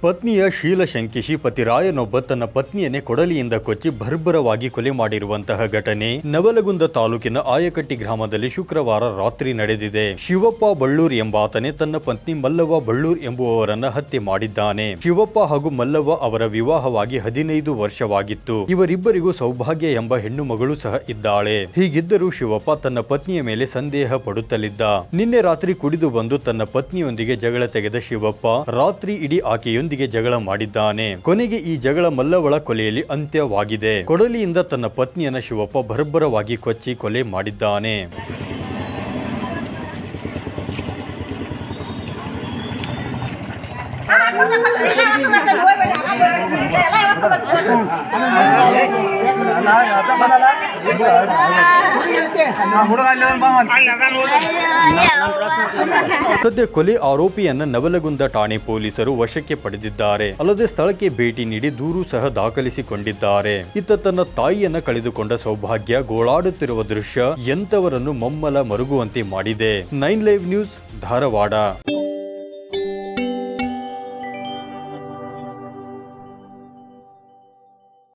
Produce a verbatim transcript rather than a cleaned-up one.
ಪತ್ನಿಯ ಶೀಲಶಂಕಿಸಿ ಪತಿರಾಯನೊಬ್ಬ ತನ್ನ ಪತ್ನಿಯನ್ನೇ ಕೊಡಲಿಯಿಂದ ಕೊಚ್ಚಿ ಬರ್ಬರವಾಗಿ ಕೊಲೆ ಮಾಡಿರುವಂತಹ ಘಟನೆ ನವಲಗುಂದ ತಾಲೂಕಿನ ಆಯಕಟ್ಟಿ ಗ್ರಾಮದಲ್ಲಿ ಶುಕ್ರವಾರ ರಾತ್ರಿ ನಡೆದಿದೆ. ಶಿವಪ್ಪ ಬಳ್ಳೂರ್ ಎಂಬಾತನೇ ತನ್ನ ಪತ್ನಿ ಮಲ್ಲವ್ವ ಬಳ್ಳೂರ್ ಎಂಬುವವರನ್ನ ಹತ್ಯೆ ಮಾಡಿದ್ದಾನೆ. ಶಿವಪ್ಪ ಹಾಗೂ ಮಲ್ಲವ್ವ ಅವರ ವಿವಾಹವಾಗಿ ಹದಿನೈದು ವರ್ಷವಾಗಿತ್ತು. ಇವರಿಬ್ಬರಿಗೂ ಸೌಭಾಗ್ಯ ಎಂಬ ಹೆಣ್ಣು ಮಗಳು ಸಹ ಇದ್ದಾಳೆ. ಹೀಗಿದ್ದರೂ ಶಿವಪ್ಪ ತನ್ನ ಪತ್ನಿಯ ಮೇಲೆ ಸಂದೇಹ ಪಡುತ್ತಲಿದ್ದ. ನಿನ್ನೆ ರಾತ್ರಿ ಕುಡಿದು ಬಂದು ತನ್ನ ಪತ್ನಿಯೊಂದಿಗೆ ಜಗಳ ತೆಗೆದ ಶಿವಪ್ಪ ರಾತ್ರಿ ಇಡೀ ಆಕೆಯೊಂದಿಗೆ ಜಗಳ ಮಾಡಿದ್ದಾನೆ. ಕೊನೆಗೆ ಈ ಜಗಳ ಮಲ್ಲವಳ ಕೊಲೆಯಲ್ಲಿ ಅಂತ್ಯವಾಗಿದೆ. ಕೊಡಲಿಯಿಂದ ತನ್ನ ಪತ್ನಿಯನ್ನ ಶಿವಪ್ಪ ಬರ್ಬರವಾಗಿ ಕೊಚ್ಚಿ ಕೊಲೆ ಮಾಡಿದ್ದಾನೆ. ಸದ್ಯ ಕೊಲೆ ಆರೋಪಿಯನ್ನ ನವಲಗುಂದ ಠಾಣೆ ಪೊಲೀಸರು ವಶಕ್ಕೆ ಪಡೆದಿದ್ದಾರೆ. ಅಲ್ಲದೆ ಸ್ಥಳಕ್ಕೆ ಭೇಟಿ ನೀಡಿ ದೂರು ಸಹ ದಾಖಲಿಸಿಕೊಂಡಿದ್ದಾರೆ. ಇತ್ತ ತನ್ನ ತಾಯಿಯನ್ನ ಕಳೆದುಕೊಂಡ ಸೌಭಾಗ್ಯ ಗೋಳಾಡುತ್ತಿರುವ ದೃಶ್ಯ ಎಂತವರನ್ನು ಮಮ್ಮಲ ಮರುಗುವಂತೆ ಮಾಡಿದೆ. Nine live news Dharwad.